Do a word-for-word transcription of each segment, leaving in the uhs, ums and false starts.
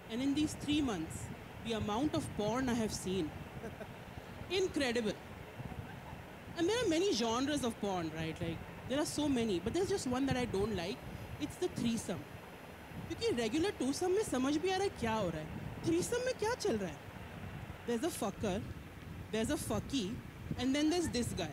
And in these three months, the amount of porn I have seen, incredible. And there are many genres of porn, right? Like, there are so many, but there's just one that I don't like. It's the threesome. क्योंकि regular twosome में समझ भी आ रहा है क्या हो रहा है. Threesome में क्या चल रहा है? There's a fucker, there's a fucky, and then there's this guy.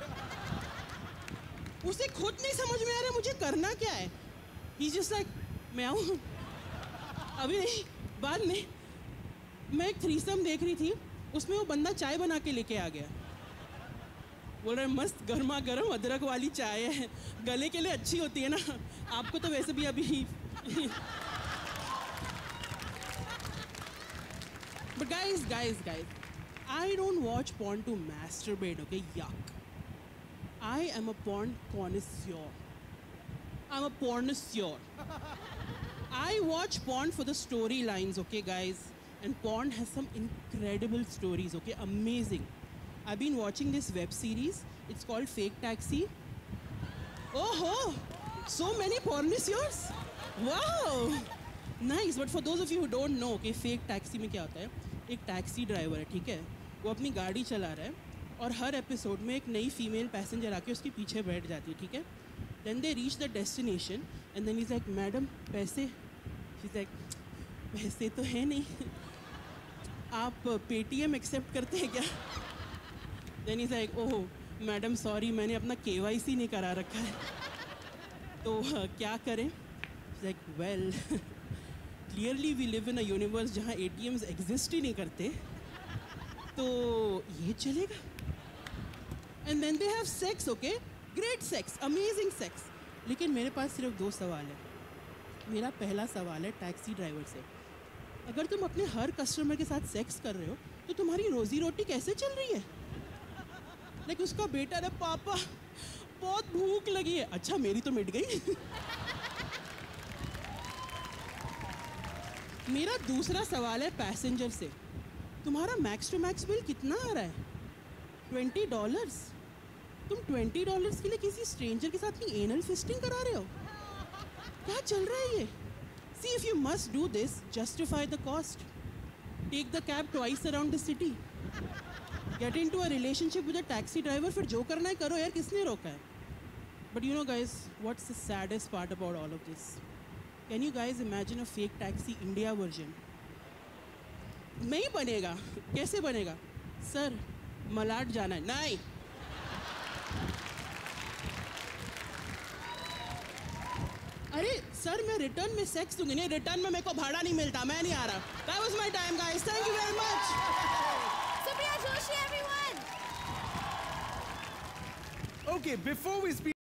उसे खुद नहीं समझ में आ रहा है मुझे करना क्या है. He's just like, मैं आऊँ? अभी नहीं, बाद में. मैं एक थ्रीसम देख रही थी, उसमें वो बंदा चाय बना के लेके आ गया. बोल रहा है मस्त गर्मा गर्म अदरक वाली चाय है, गले के लिए अच्छी होती है ना, आपको तो वैसे भी अभी. But guys, guys, guys, I don't watch porn to masturbate, okay? Yuck. I am a porn connoisseur. I'm a pornosaur. I watch porn for the storylines, okay, guys? And porn has some incredible stories, okay? Amazing. I've been watching this web series. It's called Fake Taxi. Oh, ho! So many pornosaurs. Wow! Nice. But for those of you who don't know, okay, Fake Taxi में क्या होता है? एक taxi driver है, ठीक है? वो अपनी गाड़ी चला रहा है और हर एपिसोड में एक नई फीमेल पैसेंजर आके उसके पीछे बैठ जाती है, ठीक है? Then they reach the destination and then he's like, madam पैसे? She's like, पैसे तो है नहीं. आप पेटीएम एक्सेप्ट करते हैं क्या? Then he's like, oh madam sorry मैंने अपना के वाई सी नहीं करा रखा है. तो uh, क्या करें? She's like, well, clearly we live in a universe जहाँ ए टी एम्स एग्जिस्ट ही नहीं करते. तो ये चलेगा. And then they have sex, okay? Great sex, amazing sex. लेकिन मेरे पास सिर्फ दो सवाल है. मेरा पहला सवाल है टैक्सी ड्राइवर से. अगर तुम अपने हर कस्टमर के साथ सेक्स कर रहे हो तो तुम्हारी रोजी रोटी कैसे चल रही है? लाइक उसका बेटा ना पापा बहुत भूख लगी है. अच्छा मेरी तो मिट गई. मेरा दूसरा सवाल है पैसेंजर से. तुम्हारा मैक्स टू मैक्स बिल कितना आ रहा है? Twenty dollars. तुम ट्वेंटी डॉलर्स के लिए किसी स्ट्रेंजर के साथ ही एनल फिस्टिंग करा रहे हो? क्या चल रहा है ये? See, if you must do this, justify the cost. Take the cab twice around the city. Get into a relationship with a taxi driver. फिर जो करना है करो यार, किसने रोका है? But you know guys, what's the saddest part about all of this? Can you guys imagine a fake taxi India version? नहीं बनेगा. कैसे बनेगा? सर मलाड जाना है. नहीं. अरे सर मैं रिटर्न में सेक्स दूंगी. नहीं रिटर्न में मेरे को भाड़ा नहीं मिलता, मैं नहीं आ रहा. That was my time guys. Thank you very much. Supriya Joshi everyone. Okay, before we speak